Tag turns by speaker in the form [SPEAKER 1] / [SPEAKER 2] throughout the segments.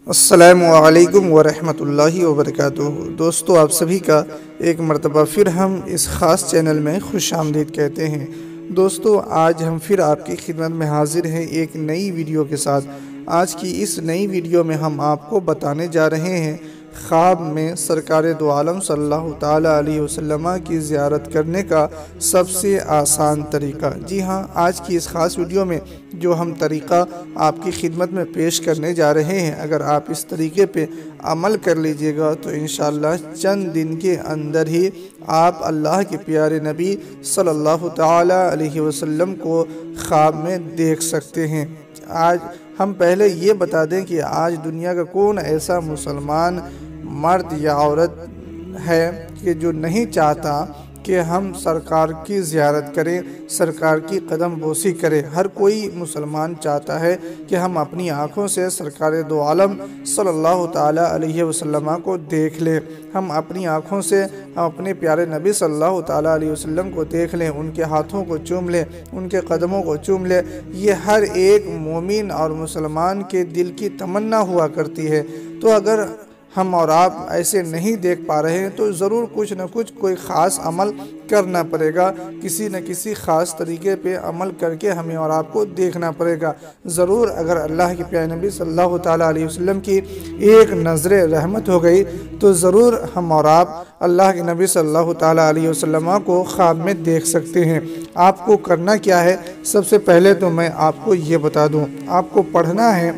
[SPEAKER 1] السلام علیکم ورحمۃ اللہ وبرکاتہ۔ دوستو، آپ سبھی کا ایک مرتبہ پھر ہم اس خاص چینل میں خوش آمدید کہتے ہیں۔ دوستو، آج ہم پھر آپ کی خدمت میں حاضر ہیں ایک نئی ویڈیو کے ساتھ۔ آج کی اس نئی ویڈیو میں ہم آپ کو بتانے جا رہے ہیں خواب میں سرکار دو عالم صلی اللہ تعالیٰ علیہ وسلم کی زیارت کرنے کا سب سے آسان طریقہ۔ جی ہاں، آج کی اس خاص ویڈیو میں جو ہم طریقہ آپ کی خدمت میں پیش کرنے جا رہے ہیں، اگر آپ اس طریقے پہ عمل کر لیجئے گا تو انشاءاللہ چند دن کے اندر ہی آپ اللہ کے پیارے نبی صلی اللہ تعالیٰ علیہ وسلم کو خواب میں دیکھ سکتے ہیں۔ آج ہم پہلے یہ بتا دیں کہ آج دنیا کا کون ایسا مسلمان مرد یا عورت ہے کہ جو نہیں چاہتا کہ ہم سرکار کی زیارت کریں، سرکار کی قدم بوسی کریں۔ ہر کوئی مسلمان چاہتا ہے کہ ہم اپنی آنکھوں سے سرکار دو عالم صلی اللہ تعالیٰ علیہ وسلم کو دیکھ لیں، ہم اپنی آنکھوں سے ہم اپنے پیارے نبی صلی اللہ تعالیٰ علیہ وسلم کو دیکھ لیں، ان کے ہاتھوں کو چوم لیں، ان کے قدموں کو چوم لیں۔ یہ ہر ایک مومن اور مسلمان کے دل کی تمنا ہوا کرتی ہے۔ تو اگر ہم اور آپ ایسے نہیں دیکھ پا رہے ہیں تو ضرور کچھ نہ کچھ کوئی خاص عمل کرنا پڑے گا، کسی نہ کسی خاص طریقے پہ عمل کر کے ہمیں اور آپ کو دیکھنا پڑے گا۔ ضرور اگر اللہ کے پیارے نبی صلی اللہ تعالیٰ علیہ وسلم کی ایک نظر رحمت ہو گئی تو ضرور ہم اور آپ اللہ کے نبی صلی اللہ تعالیٰ علیہ وسلم کو خواب میں دیکھ سکتے ہیں۔ آپ کو کرنا کیا ہے؟ سب سے پہلے تو میں آپ کو یہ بتا دوں، آپ کو پڑھنا ہے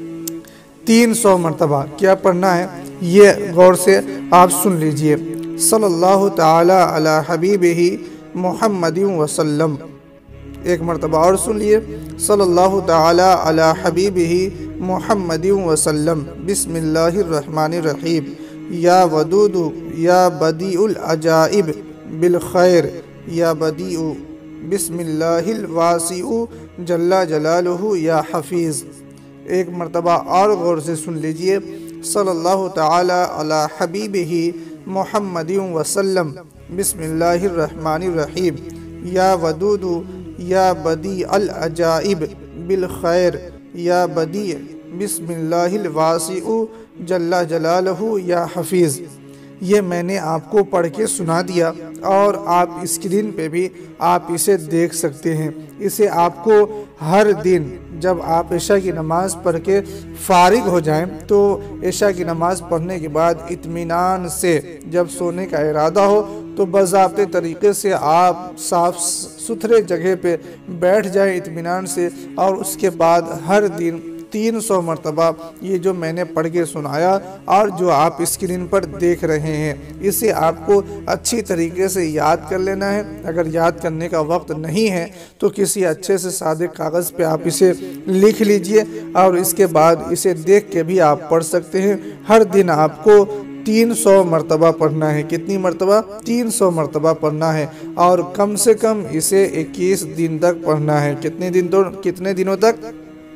[SPEAKER 1] 300 مرتبہ۔ کیا پڑھنا ہے یہ غور سے آپ سن لیجئے۔ صلی اللہ تعالی علی حبیبہ محمد وسلم۔ ایک مرتبہ اور سن لیے، صلی اللہ تعالی علی حبیبہ محمد وسلم۔ بسم اللہ الرحمن الرحیم۔ یا ودود یا بدیع العجائب بالخیر یا بدیع بسم اللہ الواسع جل جلالہ یا حفیظ۔ ایک مرتبہ اور غور سے سن لیجئے، صلی اللہ تعالی علی حبیبہ محمد وسلم۔ بسم اللہ الرحمن الرحیم۔ یا ودود یا بدیع العجائب بالخیر یا بدیع بسم اللہ الواسع جل جلالہ یا حفیظ۔ یہ میں نے آپ کو پڑھ کے سنا دیا اور آپ اسکرین پہ بھی آپ اسے دیکھ سکتے ہیں۔ اسے آپ کو ہر دن جب آپ عشاء کی نماز پڑھ کے فارغ ہو جائیں تو عشاء کی نماز پڑھنے کے بعد اطمینان سے جب سونے کا ارادہ ہو تو باضابطے طریقے سے آپ صاف ستھرے جگہ پہ بیٹھ جائیں اطمینان سے، اور اس کے بعد ہر دن 300 مرتبہ یہ جو میں نے پڑھ کے سنایا اور جو آپ اسکرین پر دیکھ رہے ہیں، اسے آپ کو اچھی طریقے سے یاد کر لینا ہے۔ اگر یاد کرنے کا وقت نہیں ہے تو کسی اچھے سے سادے کاغذ پہ آپ اسے لکھ لیجئے اور اس کے بعد اسے دیکھ کے بھی آپ پڑھ سکتے ہیں۔ ہر دن آپ کو 300 مرتبہ پڑھنا ہے۔ کتنی مرتبہ؟ 300 مرتبہ پڑھنا ہے، اور کم سے کم اسے 21 دن تک پڑھنا ہے۔ کتنے دنوں تک؟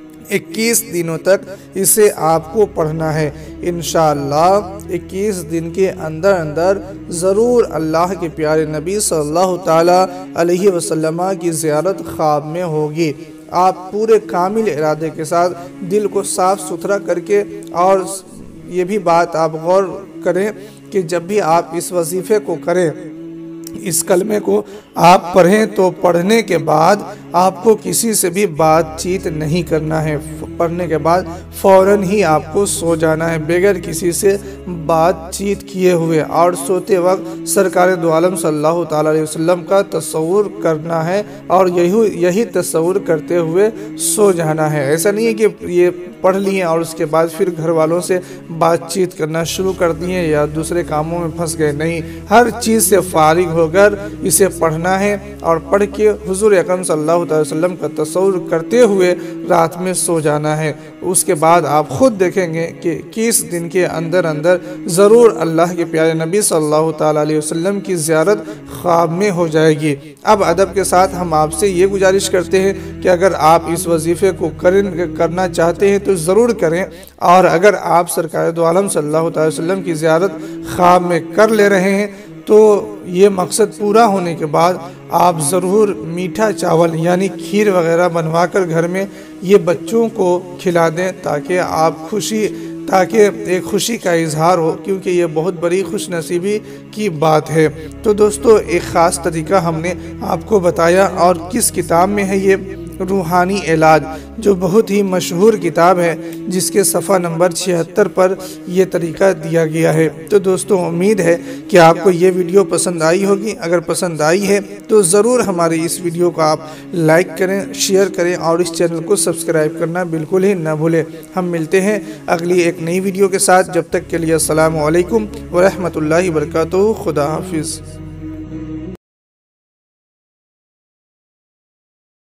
[SPEAKER 1] 21 دنوں تک اسے آپ کو پڑھنا ہے۔ انشاءاللہ 21 دن کے اندر ضرور اللہ کے پیارے نبی صلی اللہ تعالیٰ علیہ وسلم کی زیارت خواب میں ہوگی۔ آپ پورے کامل ارادے کے ساتھ دل کو صاف ستھرا کر کے، اور یہ بھی بات آپ غور کریں کہ جب بھی آپ اس وظیفے کو کریں، اس کلمے کو آپ پڑھیں تو پڑھنے کے بعد آپ کو کسی سے بھی بات چیت نہیں کرنا ہے۔ پڑھنے کے بعد فوراً ہی آپ کو سو جانا ہے بغیر کسی سے بات چیت کیے ہوئے، اور سوتے وقت سرکار دو عالم صلی اللہ تعالیٰ علیہ وسلم کا تصور کرنا ہے اور یہی تصور کرتے ہوئے سو جانا ہے۔ ایسا نہیں ہے کہ یہ پڑھ لیے اور اس کے بعد پھر گھر والوں سے بات چیت کرنا شروع کر دیے یا دوسرے کاموں میں پھنس گئے، نہیں، ہر چیز سے فارغ ہو کر اسے پڑھنا ہے اور پڑھ کے حضور اکرم صلی اللہ علیہ وسلم کا تصور کرتے ہوئے رات میں سو جانا ہے۔ اس کے بعد آپ خود دیکھیں گے کہ 21 دن کے اندر ضرور اللہ کے پیارے نبی صلی اللہ تعالیٰ علیہ وسلم کی زیارت خواب میں ہو جائے گی۔ اب ادب کے ساتھ ہم آپ سے یہ گزارش کرتے ہیں کہ اگر آپ اس وظیفے کو کرنا چاہتے ہیں تو ضرور کریں، اور اگر آپ سرکار دو عالم صلی اللہ تعالیٰ علیہ وسلم کی زیارت خواب میں کر لے رہے ہیں تو یہ مقصد پورا ہونے کے بعد آپ ضرور میٹھا چاول یعنی کھیر وغیرہ بنوا کر گھر میں یہ بچوں کو کھلا دیں، تاکہ آپ خوشی تاکہ ایک خوشی کا اظہار ہو، کیونکہ یہ بہت بڑی خوش نصیبی کی بات ہے۔ تو دوستو ایک خاص طریقہ ہم نے آپ کو بتایا، اور کس کتاب میں ہے یہ؟ روحانی علاج، جو بہت ہی مشہور کتاب ہے، جس کے صفحہ نمبر 76 پر یہ طریقہ دیا گیا ہے۔ تو دوستو امید ہے کہ آپ کو یہ ویڈیو پسند آئی ہوگی۔ اگر پسند آئی ہے تو ضرور ہماری اس ویڈیو کو آپ لائک کریں، شیئر کریں، اور اس چینل کو سبسکرائب کرنا بالکل ہی نہ بھولیں۔ ہم ملتے ہیں اگلی ایک نئی ویڈیو کے ساتھ، جب تک کے لیے السلام علیکم ورحمۃ اللہ وبرکاتہ۔ خدا حافظ۔